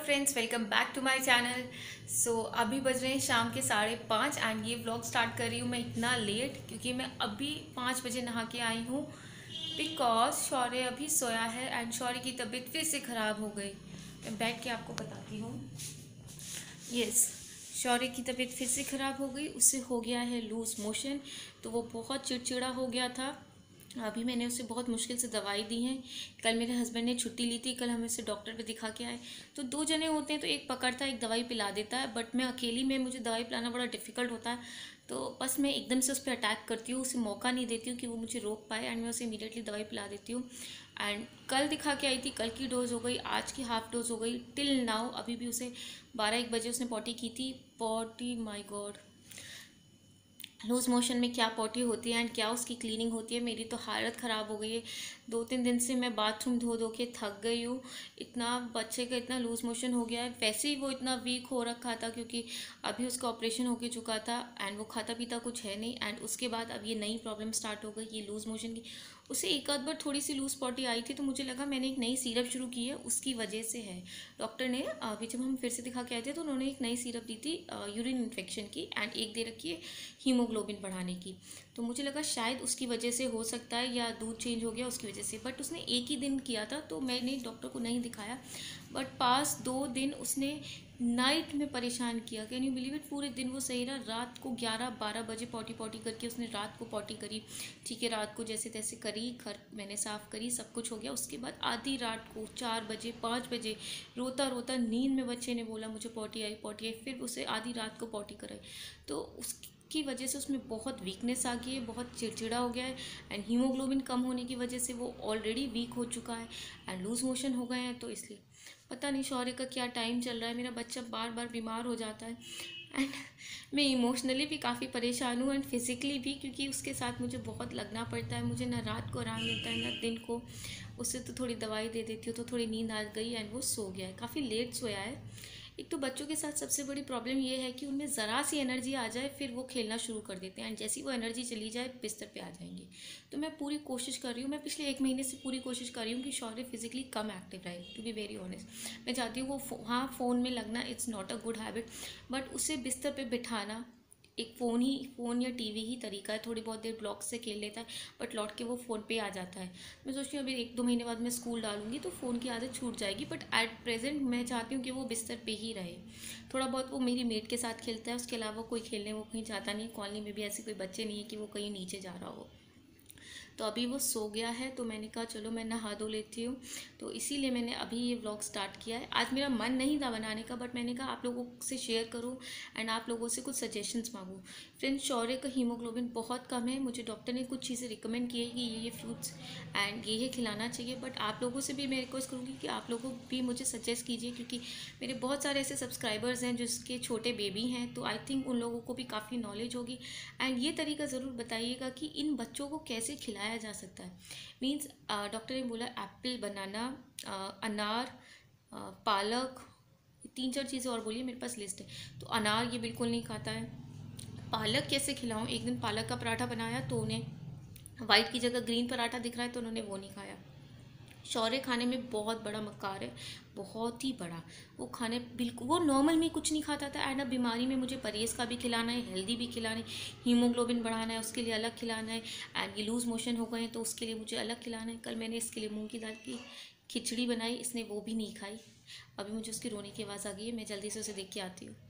Friends, welcome back to my channel. अभी बज रहे हैं शाम के 5:30 एंड ये व्लॉग स्टार्ट कर रही हूँ मैं इतना लेट क्योंकि मैं अभी 5 बजे नहा के आई हूँ बिकॉज शौर्य अभी सोया है एंड शौर्य की तबीयत फिर से ख़राब हो गई। मैं बैठ के आपको बताती हूँ। यस, शौर्य की तबीयत फिर से ख़राब हो गई, उससे हो गया है लूज मोशन। तो वो बहुत चिड़चिड़ा हो गया था। अभी मैंने उसे बहुत मुश्किल से दवाई दी है। कल मेरे हस्बैंड ने छुट्टी ली थी, कल हम इसे डॉक्टर पे दिखा के आए। तो 2 जने होते हैं तो एक पकड़ता है, एक दवाई पिला देता है, बट मैं अकेली में मुझे दवाई पिलाना बड़ा डिफिकल्ट होता है। तो बस मैं एकदम से उस पर अटैक करती हूँ, उसे मौका नहीं देती हूँ कि वो मुझे रोक पाए एंड मैं उसे इमीडिएटली दवाई पिला देती हूँ। एंड कल दिखा के आई थी, कल की डोज हो गई, आज की हाफ डोज हो गई। टिल नाउ अभी भी उसे 12-1 बजे उसने पॉटी की थी। Potty, my God, loose motion में क्या पॉटी होती है एंड क्या उसकी क्लीनिंग होती है। मेरी तो हालत ख़राब हो गई है। 2-3 दिन से मैं बाथरूम धो धो के थक गई हूँ। इतना बच्चे का इतना लूज मोशन हो गया है। वैसे ही वो इतना वीक हो रखा था क्योंकि अभी उसका ऑपरेशन होके चुका था एंड वो खाता पीता कुछ है नहीं। एंड उसके बाद अब ये नई प्रॉब्लम स्टार्ट हो गई, ये लूज मोशन की। उसे एक आध बार थोड़ी सी लूज पॉटी आई थी तो मुझे लगा मैंने एक नई सिरप शुरू की है, उसकी वजह से है। डॉक्टर ने अभी जब हम फिर से दिखा के आए थे तो उन्होंने एक नई सिरप दी थी यूरिन इन्फेक्शन की एंड एक दे रखी है हीमोग्लोबिन बढ़ाने की। तो मुझे लगा शायद उसकी वजह से हो सकता है या दूध चेंज हो गया उसकी वजह से, बट उसने एक ही दिन किया था तो मैंने डॉक्टर को नहीं दिखाया। बट पास 2 दिन उसने नाइट में परेशान किया। Can you believe it? पूरे दिन वो सही रहा, रात को 11-12 बजे पॉटी पॉटी करके उसने रात को पॉटी करी। ठीक है, रात को जैसे तैसे करी, घर मैंने साफ़ करी, सब कुछ हो गया। उसके बाद आधी रात को 4 बजे 5 बजे रोता रोता नींद में बच्चे ने बोला मुझे पॉटी आई पॉटी आई, फिर उसे आधी रात को पॉटी कराई। तो की वजह से उसमें बहुत वीकनेस आ गई है, बहुत चिड़चिड़ा हो गया है एंड हीमोग्लोबिन कम होने की वजह से वो ऑलरेडी वीक हो चुका है एंड लूज मोशन हो गए हैं। तो इसलिए पता नहीं शौर्य का क्या टाइम चल रहा है। मेरा बच्चा बार बार बीमार हो जाता है एंड मैं इमोशनली भी काफ़ी परेशान हूँ एंड फिज़िकली भी, क्योंकि उसके साथ मुझे बहुत लगना पड़ता है। मुझे ना रात को आराम मिलता है ना दिन को। उससे तो थोड़ी दवाई दे देती हूँ तो थोड़ी नींद आ गई एंड वो सो गया है, काफ़ी लेट सोया है। एक तो बच्चों के साथ सबसे बड़ी प्रॉब्लम ये है कि उनमें ज़रा सी एनर्जी आ जाए फिर वो खेलना शुरू कर देते हैं एंड जैसी वो एनर्जी चली जाए बिस्तर पे आ जाएंगे। तो मैं पूरी कोशिश कर रही हूँ, मैं पिछले 1 महीने से पूरी कोशिश कर रही हूँ कि शौर्य फिजिकली कम एक्टिव रहे, टू बी वेरी ऑनेस्ट। मैं चाहती हूँ वो हाँ, फ़ोन में लगना it's not a good habit, but उसे बिस्तर पे बिठाना एक फ़ोन या टीवी ही तरीका है। थोड़ी बहुत देर ब्लॉक से खेल लेता है बट लौट के वो फ़ोन पे आ जाता है। मैं सोचती हूँ अभी 1-2 महीने बाद मैं स्कूल डालूंगी तो फ़ोन की आदत छूट जाएगी, बट एट प्रेजेंट मैं चाहती हूँ कि वो बिस्तर पे ही रहे। थोड़ा बहुत वो मेरी मेट के साथ खेलता है, उसके अलावा कोई खेलने वो कहीं जाता नहीं। कॉलोनी में भी ऐसे कोई बच्चे नहीं है कि वो कहीं नीचे जा रहा हो। तो अभी वो सो गया है तो मैंने कहा चलो मैं नहा धो लेती हूँ। तो इसीलिए मैंने अभी ये व्लॉग स्टार्ट किया है। आज मेरा मन नहीं था बनाने का, बट मैंने कहा आप लोगों से शेयर करूँ एंड आप लोगों से कुछ सजेशंस मांगूँ। फ्रेंड्स, शौर्य का हीमोग्लोबिन बहुत कम है। मुझे डॉक्टर ने कुछ चीज़ें रिकमेंड की है कि ये फ्रूट्स एंड ये खिलाना चाहिए, बट आप लोगों से भी मैं रिक्वेस्ट करूँगी कि आप लोगों भी मुझे सजेस्ट कीजिए, क्योंकि मेरे बहुत सारे ऐसे सब्सक्राइबर्स हैं जिसके छोटे बेबी हैं, तो आई थिंक उन लोगों को भी काफ़ी नॉलेज होगी। एंड ये तरीका ज़रूर बताइएगा कि इन बच्चों को कैसे खिलाया जा सकता है। मीन्स डॉक्टर ने बोला एप्पल, बनाना, अनार, पालक, 3-4 चीज़ें और बोलिए, मेरे पास लिस्ट है। तो अनार ये बिल्कुल नहीं खाता है। पालक कैसे खिलाऊं? एक दिन पालक का पराठा बनाया तो उन्हें वाइट की जगह ग्रीन पराठा दिख रहा है तो उन्होंने वो नहीं खाया। शौर्य खाने में बहुत बड़ा मक्कार है, बहुत ही बड़ा। वो खाने बिल्कुल, वो नॉर्मल में कुछ नहीं खाता था एंड अब बीमारी में मुझे परहेज़ का भी खिलाना है, हेल्दी भी खिलाना है, हीमोग्लोबिन बढ़ाना है उसके लिए अलग खिलाना है एंड ये लूज़ मोशन हो गए हैं तो उसके लिए मुझे अलग खिलाना है। कल मैंने इसके लिए मूंग की दाल की खिचड़ी बनाई, इसने वो भी नहीं खाई। अभी मुझे उसकी रोने की आवाज़ आ गई है, मैं जल्दी से उसे देख के आती हूँ।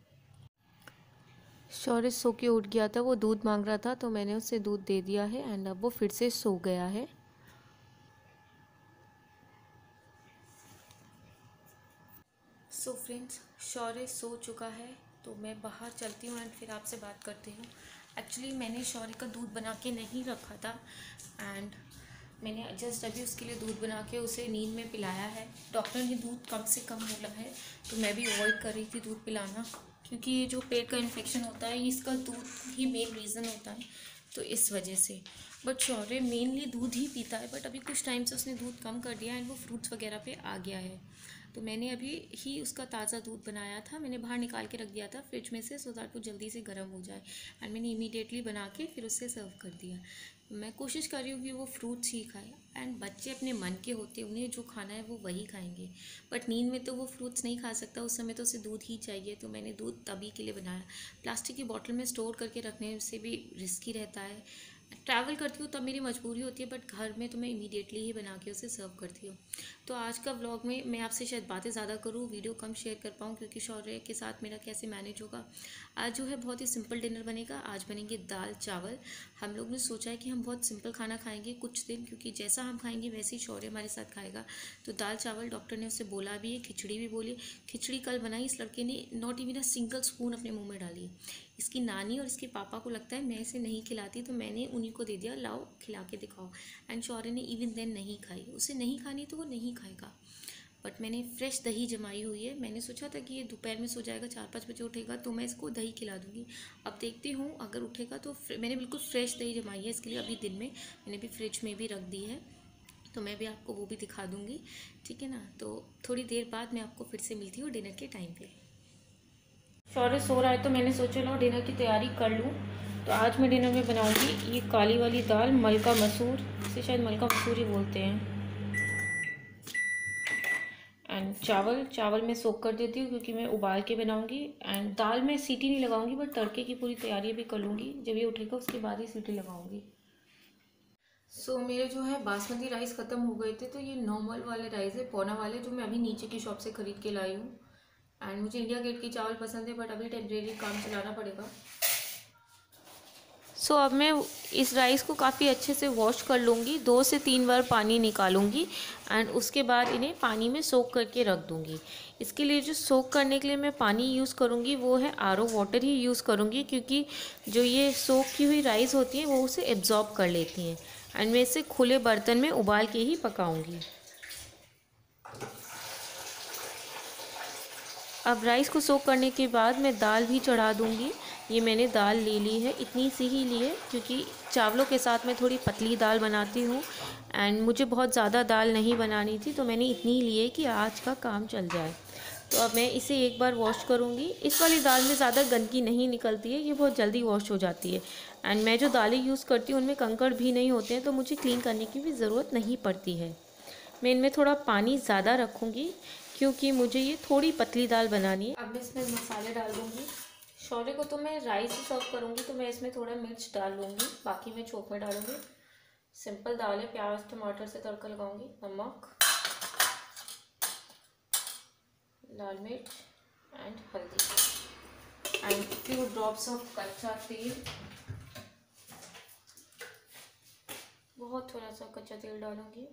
शौर्य सो के उठ गया था, वो दूध मांग रहा था तो मैंने उसे दूध दे दिया है एंड अब वो फिर से सो गया है। सो फ्रेंड्स, शौर्य सो चुका है तो मैं बाहर चलती हूँ एंड फिर आपसे बात करती हूँ। एक्चुअली मैंने शौर्य का दूध बना के नहीं रखा था एंड मैंने जस्ट अभी उसके लिए दूध बना के उसे नींद में पिलाया है। डॉक्टर ने दूध कम से कम बोला है तो मैं भी अवॉइड कर रही थी दूध पिलाना, क्योंकि ये जो पेट का इन्फेक्शन होता है इसका दूध ही मेन रीज़न होता है, तो इस वजह से। बट शौर्य मेनली दूध ही पीता है, बट अभी कुछ टाइम से उसने दूध कम कर दिया एंड वो फ्रूट्स वगैरह पे आ गया है। तो मैंने अभी ही उसका ताज़ा दूध बनाया था, मैंने बाहर निकाल के रख दिया था फ्रिज में से, सो दैट वो जल्दी से गर्म हो जाए। एंड मैंने इमीडिएटली बना के फिर उससे सर्व कर दिया। मैं कोशिश कर रही हूँ कि वो फ्रूट्स ही खाए। एंड बच्चे अपने मन के होते हैं, उन्हें जो खाना है वो वही खाएंगे। बट नींद में तो वो फ्रूट्स नहीं खा सकता, उस समय तो उसे दूध ही चाहिए। तो मैंने दूध तभी के लिए बनाया। प्लास्टिक की बॉटल में स्टोर करके रखने से भी रिस्की रहता है। ट्रैवल करती हूँ तब मेरी मजबूरी होती है, बट घर में तो मैं इमीडिएटली ही बना के उसे सर्व करती हूँ। तो आज का व्लॉग में मैं आपसे शायद बातें ज़्यादा करूँ, वीडियो कम शेयर कर पाऊँ, क्योंकि शौर्य के साथ मेरा कैसे मैनेज होगा। आज जो है बहुत ही सिंपल डिनर बनेगा। आज बनेंगे दाल चावल। हम लोग ने सोचा है कि हम बहुत सिंपल खाना खाएंगे कुछ दिन, क्योंकि जैसा हम खाएंगे वैसे ही शौर्य हमारे साथ खाएगा। तो दाल चावल डॉक्टर ने उससे बोला भी है, खिचड़ी भी बोली। खिचड़ी कल बनाई, इस लड़के ने not even a single spoon अपने मुँह में डाली। इसकी नानी और इसके पापा को लगता है मैं इसे नहीं खिलाती, तो मैंने उन्हीं को दे दिया, लाओ खिला के दिखाओ। एंड शौर्य ने इवन देन नहीं खाई। उसे नहीं खानी तो वो नहीं खाएगा। बट मैंने फ्रेश दही जमाई हुई है। मैंने सोचा था कि ये दोपहर में सो जाएगा, 4-5 बजे उठेगा तो मैं इसको दही खिला दूँगी। अब देखती हूँ अगर उठेगा तो मैंने बिल्कुल फ्रेश दही जमाई है इसके लिए अभी दिन में। मैंने भी फ्रिज में भी रख दी है, तो मैं भी आपको वो भी दिखा दूँगी, ठीक है ना। तो थोड़ी देर बाद मैं आपको फिर से मिलती हूँ डिनर के टाइम पर। शौर्य सो रहा है तो मैंने सोचा लो डिनर की तैयारी कर लूँ। तो आज मैं डिनर में बनाऊँगी ये काली वाली दाल, मलका मसूर, इसे शायद मलका मसूर ही बोलते हैं। एंड चावल मैं सोक कर देती हूँ, क्योंकि मैं उबाल के बनाऊँगी। एंड दाल में सीटी नहीं लगाऊंगी, बट तड़के की पूरी तैयारी भी कर लूँगी। जब ये उठेगा उसके बाद ही सीटी लगाऊंगी। सो मेरे जो है बासमती राइस ख़त्म हो गए थे, तो ये नॉर्मल वाले राइस है, पौना वाले, जो मैं अभी नीचे की शॉप से ख़रीद के लाई हूँ। एंड मुझे इंडिया गेट की चावल पसंद है, बट अभी टेम्परेरी काम चलाना पड़ेगा। सो अब मैं इस राइस को काफ़ी अच्छे से वॉश कर लूँगी, 2 से 3 बार पानी निकालूंगी। एंड उसके बाद इन्हें पानी में सोक करके रख दूँगी। इसके लिए जो सोक करने के लिए मैं पानी यूज़ करूँगी वो है आरओ वाटर ही यूज़ करूँगी, क्योंकि जो ये सोक की हुई राइस होती है वो उसे एब्जॉर्ब कर लेती हैं। एंड मैं इसे खुले बर्तन में उबाल के ही पकाऊँगी। अब राइस को सोक करने के बाद मैं दाल भी चढ़ा दूँगी। ये मैंने दाल ले ली है, इतनी सी ही ली है, क्योंकि चावलों के साथ मैं थोड़ी पतली दाल बनाती हूँ। एंड मुझे बहुत ज़्यादा दाल नहीं बनानी थी, तो मैंने इतनी ही ली है कि आज का काम चल जाए। तो अब मैं इसे एक बार वॉश करूँगी। इस वाली दाल में ज़्यादा गंदगी नहीं निकलती है, ये बहुत जल्दी वॉश हो जाती है। एंड मैं जो दालें यूज़ करती हूँ उनमें कंकड़ भी नहीं होते हैं, तो मुझे क्लीन करने की भी ज़रूरत नहीं पड़ती है। मैं इनमें थोड़ा पानी ज़्यादा रखूँगी, क्योंकि मुझे ये थोड़ी पतली दाल बनानी है। अब मैं इसमें मसाले डाल दूँगी। शौर्य को तो मैं राइस ही सर्व करूँगी, तो मैं इसमें थोड़ा मिर्च डाल लूँगी, बाकी मैं चोप में डालूँगी। सिंपल दाल है, प्याज टमाटर से तड़का लगाऊँगी। नमक, लाल मिर्च एंड हल्दी एंड फ्यू ड्रॉप्स ऑफ कच्चा तेल। बहुत थोड़ा सा कच्चा तेल डालूँगी।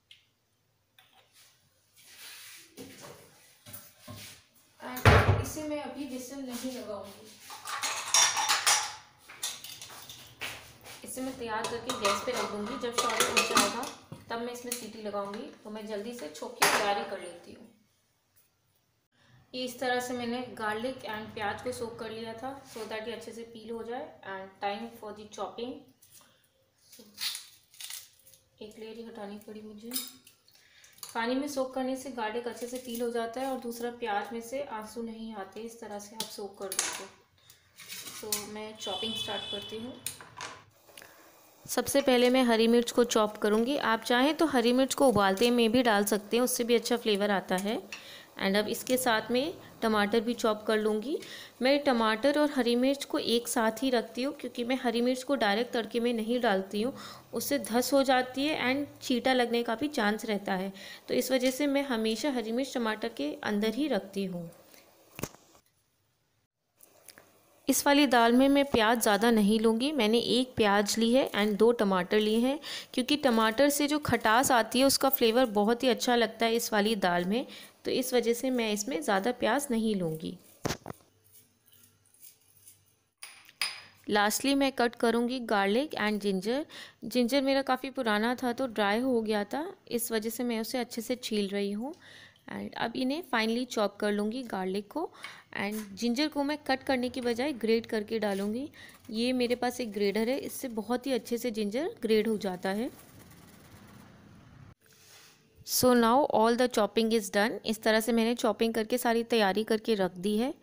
एंड इसे मैं अभी विसल नहीं लगाऊंगी, इसे मैं तैयार करके गैस पे रख दूंगी। जब शौर्य उठ जाएगा तब मैं इसमें सीटी लगाऊंगी। तो मैं जल्दी से छोंक की तैयारी कर लेती हूँ। ये इस तरह से मैंने गार्लिक एंड प्याज को सोक कर लिया था, सो दैट ये अच्छे से पील हो जाए। And time for the chopping. एक लेयर ही हटानी पड़ी मुझे। पानी में सोक करने से गार्लिक अच्छे से पील हो जाता है, और दूसरा प्याज में से आंसू नहीं आते। इस तरह से आप सोक कर दो। तो मैं चॉपिंग स्टार्ट करती हूँ। सबसे पहले मैं हरी मिर्च को चॉप करूँगी। आप चाहें तो हरी मिर्च को उबालते में भी डाल सकते हैं, उससे भी अच्छा फ्लेवर आता है। एंड अब इसके साथ में टमाटर भी चॉप कर लूँगी। मैं टमाटर और हरी मिर्च को एक साथ ही रखती हूँ, क्योंकि मैं हरी मिर्च को डायरेक्ट तड़के में नहीं डालती हूँ, उससे धस हो जाती है एंड छींटा लगने का भी चांस रहता है। तो इस वजह से मैं हमेशा हरी मिर्च टमाटर के अंदर ही रखती हूँ। इस वाली दाल में मैं प्याज ज़्यादा नहीं लूँगी। मैंने 1 प्याज ली है एंड 2 टमाटर लिए हैं, क्योंकि टमाटर से जो खटास आती है उसका फ्लेवर बहुत ही अच्छा लगता है इस वाली दाल में। तो इस वजह से मैं इसमें ज़्यादा प्याज नहीं लूँगी। लास्टली मैं कट करूँगी गार्लिक एंड जिंजर। जिंजर मेरा काफ़ी पुराना था तो ड्राई हो गया था, इस वजह से मैं उसे अच्छे से छील रही हूँ। एंड अब इन्हें फाइनली चॉप कर लूँगी गार्लिक को। एंड जिंजर को मैं कट करने की बजाय ग्रेट करके डालूँगी। ये मेरे पास एक ग्रेडर है, इससे बहुत ही अच्छे से जिंजर ग्रेड हो जाता है। So now all the chopping is done. इस तरह से मैंने चॉपिंग करके सारी तैयारी करके रख दी है।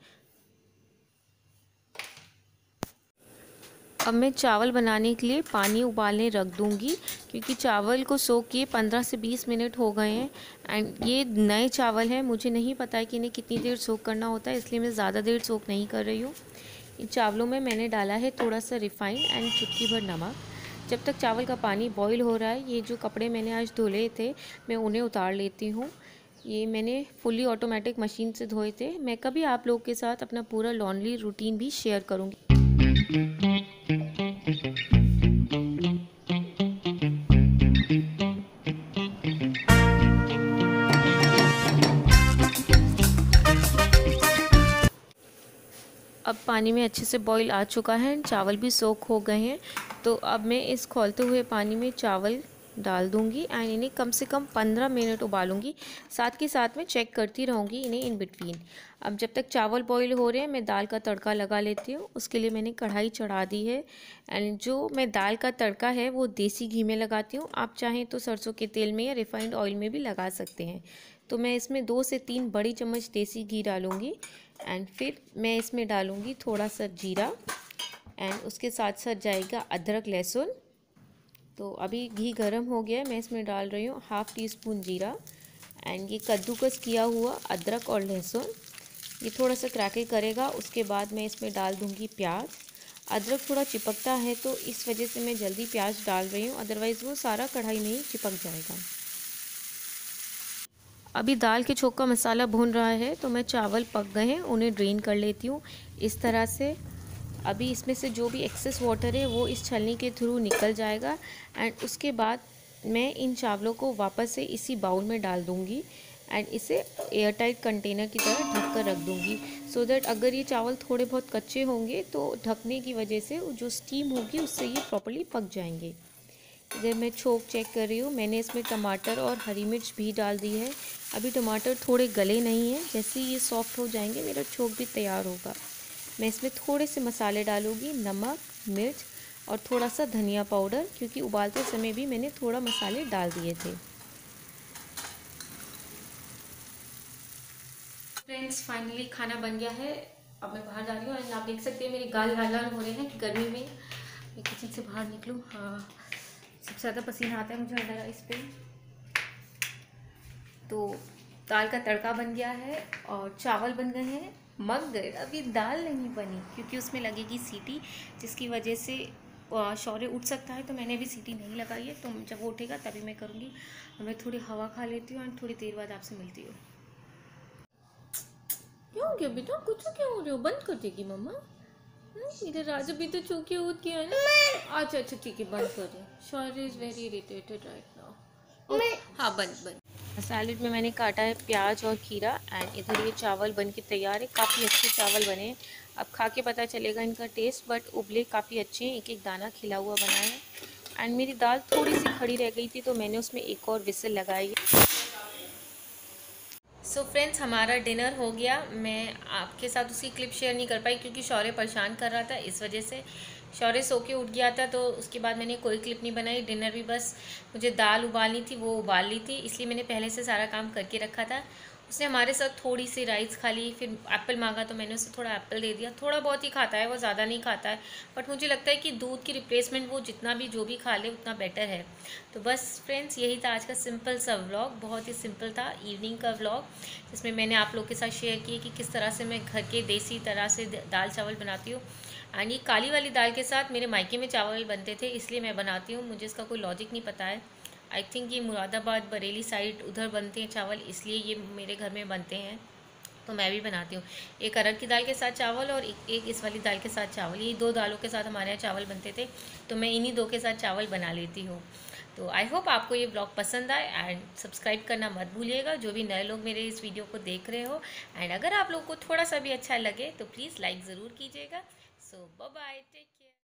अब मैं चावल बनाने के लिए पानी उबालने रख दूंगी, क्योंकि चावल को सोक किए 15 से 20 मिनट हो गए हैं। एंड ये नए चावल हैं, मुझे नहीं पता है कि इन्हें कितनी देर सोक करना होता है, इसलिए मैं ज़्यादा देर सोक नहीं कर रही हूँ। इन चावलों में मैंने डाला है थोड़ा सा रिफ़ाइन एंड चुटकी भर नमक। जब तक चावल का पानी बॉईल हो रहा है, ये जो कपड़े मैंने आज धुले थे मैं उन्हें उतार लेती हूँ। ये मैंने फुली ऑटोमेटिक मशीन से धोए थे। मैं कभी आप लोग के साथ अपना पूरा लॉन्ड्री रूटीन भी शेयर करूँगी। अब पानी में अच्छे से बॉईल आ चुका है, चावल भी सोख हो गए हैं। तो अब मैं इस खौलते हुए पानी में चावल डाल दूंगी एंड इन्हें कम से कम 15 मिनट उबालूंगी। साथ के साथ मैं चेक करती रहूँगी इन्हें इन बिटवीन। अब जब तक चावल बॉईल हो रहे हैं, मैं दाल का तड़का लगा लेती हूँ। उसके लिए मैंने कढ़ाई चढ़ा दी है एंड जो मैं दाल का तड़का है वो देसी घी में लगाती हूँ। आप चाहें तो सरसों के तेल में या रिफाइंड ऑयल में भी लगा सकते हैं। तो मैं इसमें 2 से 3 बड़ी चम्मच देसी घी डालूँगी एंड फिर मैं इसमें डालूँगी थोड़ा सा जीरा एंड उसके साथ साथ जाएगा अदरक लहसुन। तो अभी घी गर्म हो गया है, मैं इसमें डाल रही हूँ हाफ़ टी स्पून जीरा एंड ये कद्दूकस किया हुआ अदरक और लहसुन। ये थोड़ा सा क्रैकल करेगा, उसके बाद मैं इसमें डाल दूँगी प्याज। अदरक थोड़ा चिपकता है तो इस वजह से मैं जल्दी प्याज डाल रही हूँ, अदरवाइज़ वो सारा कढ़ाई में ही चिपक जाएगा। अभी दाल के छोंक का मसाला भून रहा है, तो मैं चावल पक गए हैं उन्हें ड्रेन कर लेती हूँ इस तरह से। अभी इसमें से जो भी एक्सेस वाटर है वो इस छलनी के थ्रू निकल जाएगा एंड उसके बाद मैं इन चावलों को वापस से इसी बाउल में डाल दूँगी एंड इसे एयर टाइट कंटेनर की तरह ढक कर रख दूँगी, सो दैट अगर ये चावल थोड़े बहुत कच्चे होंगे तो ढकने की वजह से जो स्टीम होगी उससे ये प्रॉपर्ली पक जाएंगे। इधर मैं छोंक चेक कर रही हूँ, मैंने इसमें टमाटर और हरी मिर्च भी डाल दी है। अभी टमाटर थोड़े गले नहीं हैं, जैसे ही ये सॉफ्ट हो जाएंगे मेरा छोंक भी तैयार होगा। मैं इसमें थोड़े से मसाले डालूँगी, नमक, मिर्च और थोड़ा सा धनिया पाउडर, क्योंकि उबालते समय भी मैंने थोड़ा मसाले डाल दिए थे। फ्रेंड्स, फाइनली खाना बन गया है। अब मैं बाहर जा रही हूँ और आप देख सकते हैं मेरे गाल लाल लाल हो रहे हैं गर्मी में। मैं किचन से बाहर निकलूँ, हाँ सबसे ज़्यादा पसीना आता है मुझे अंडर आइस पे। तो दाल का तड़का बन गया है और चावल बन गए हैं, मगर अभी दाल नहीं बनी क्योंकि उसमें लगेगी सीटी, जिसकी वजह से शौर्य उठ सकता है। तो मैंने अभी सीटी नहीं लगाई है, तो जब वो उठेगा तभी मैं करूँगी। मैं थोड़ी हवा खा लेती हूँ और थोड़ी देर बाद आपसे मिलती हूँ। क्यों क्या बेटा, कुछ क्यों हो रहे हो? बंद कर देगी मम्मा? इधर राजू भी तो चौके उठ गया है ना। अच्छा अच्छा ठीक है, बंद कर दे। Shaurya is very irritated right now. हाँ बंद। सैलेड में मैंने काटा है प्याज और खीरा एंड इधर ये चावल बन के तैयार है। काफ़ी अच्छे चावल बने हैं, अब खा के पता चलेगा इनका टेस्ट, बट उबले काफ़ी अच्छे हैं, एक एक दाना खिला हुआ बना है। एंड मेरी दाल थोड़ी सी खड़ी रह गई थी तो मैंने उसमें एक और विसल लगाई है। सो फ्रेंड्स, हमारा डिनर हो गया। मैं आपके साथ उसकी क्लिप शेयर नहीं कर पाई क्योंकि शौर्य परेशान कर रहा था, इस वजह से। शौर्य सो के उठ गया था तो उसके बाद मैंने कोई क्लिप नहीं बनाई। डिनर भी बस मुझे दाल उबालनी थी, वो उबाल ली थी, इसलिए मैंने पहले से सारा काम करके रखा था। उसने हमारे साथ थोड़ी सी राइस खा ली, फिर एप्पल मांगा तो मैंने उसे थोड़ा एप्पल दे दिया। थोड़ा बहुत ही खाता है वो, ज़्यादा नहीं खाता है, बट मुझे लगता है कि दूध की रिप्लेसमेंट वो जितना भी जो भी खा ले उतना बेटर है। तो बस फ्रेंड्स, यही था आज का सिंपल सा व्लॉग, बहुत ही सिंपल था इवनिंग का व्लॉग, जिसमें मैंने आप लोग के साथ शेयर किया कि किस तरह से मैं घर के देसी तरह से दाल चावल बनाती हूँ। एंड ये काली वाली दाल के साथ मेरे मायके में चावल बनते थे, इसलिए मैं बनाती हूँ। मुझे इसका कोई लॉजिक नहीं पता है। आई थिंक ये मुरादाबाद बरेली साइड उधर बनते हैं चावल, इसलिए ये मेरे घर में बनते हैं, तो मैं भी बनाती हूँ। एक अरहर की दाल के साथ चावल और एक इस वाली दाल के साथ चावल, ये 2 दालों के साथ हमारे यहाँ चावल बनते थे, तो मैं इन्हीं 2 के साथ चावल बना लेती हूँ। तो आई होप आपको ये ब्लॉग पसंद आए एंड सब्सक्राइब करना मत भूलिएगा, जो भी नए लोग मेरे इस वीडियो को देख रहे हो। एंड अगर आप लोग को थोड़ा सा भी अच्छा लगे तो प्लीज़ लाइक ज़रूर कीजिएगा। सो बाय बाय, टेक